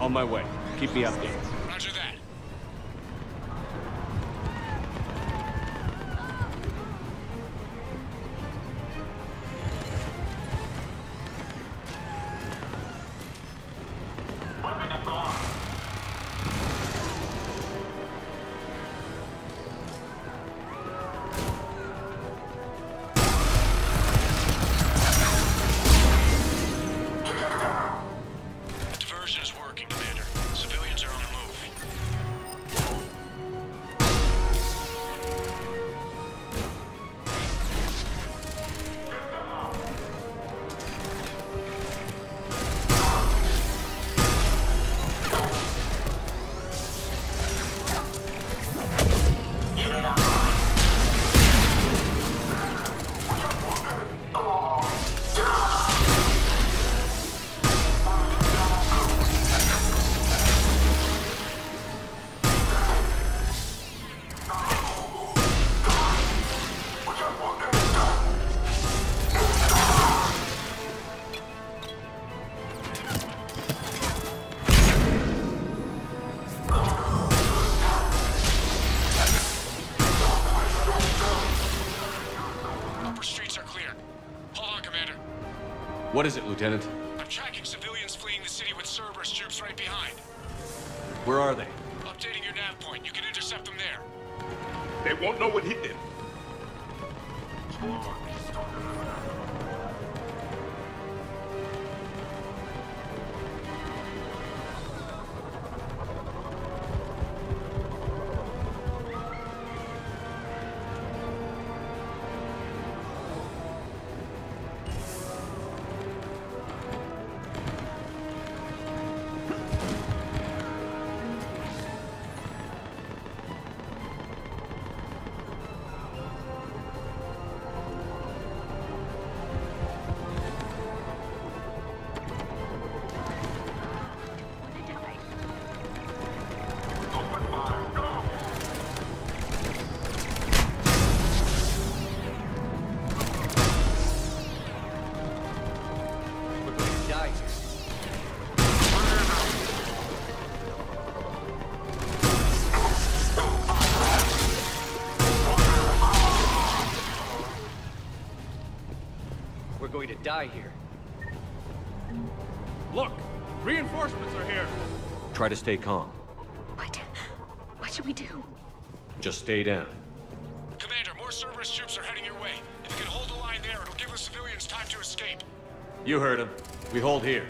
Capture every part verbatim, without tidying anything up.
On my way. Keep me updated. Roger that. Diversion is working, Commander. Civilians are on the move. Upper streets are clear. Hold on, Commander. What is it, Lieutenant? I'm tracking civilians fleeing the city with Cerberus troops right behind. Where are they? Updating your nav point. You can intercept them there. They won't know what hit them. We're going to die here. Look! Reinforcements are here! Try to stay calm. What? What should we do? Just stay down. Commander, more Cerberus troops are heading your way. If you can hold the line there, it'll give the civilians time to escape. You heard him. We hold here.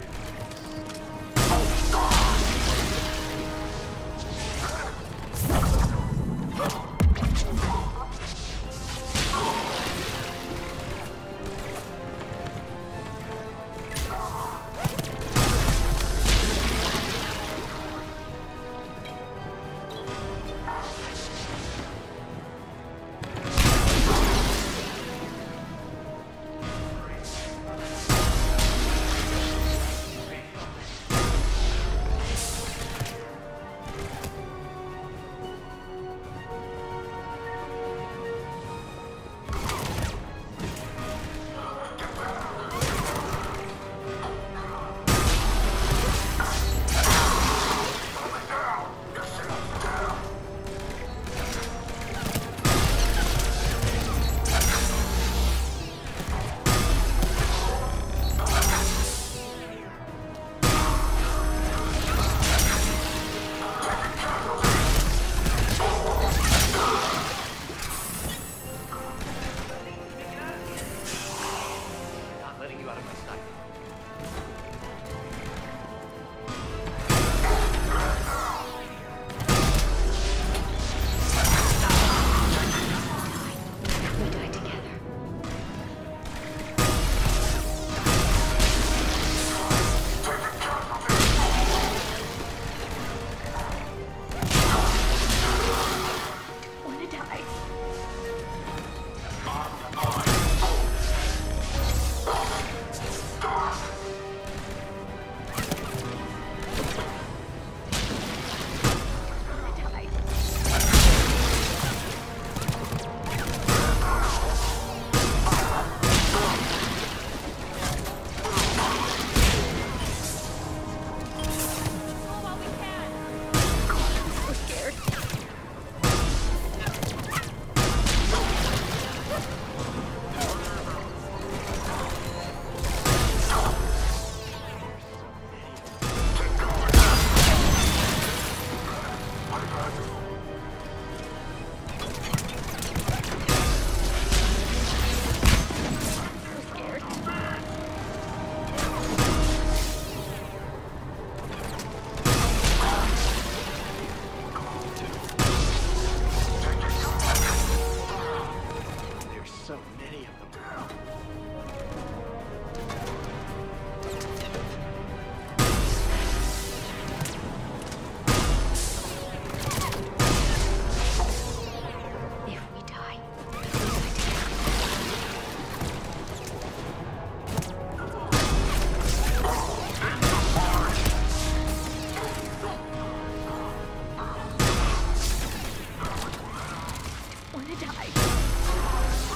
to die.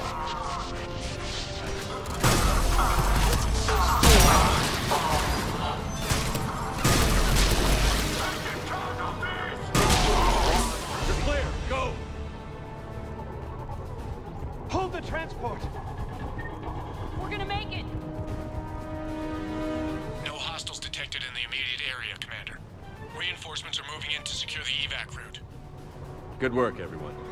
You're clear. Go. Hold the transport! We're gonna make it. No hostiles detected in the immediate area, Commander. Reinforcements are moving in to secure the evac route. Good work, everyone.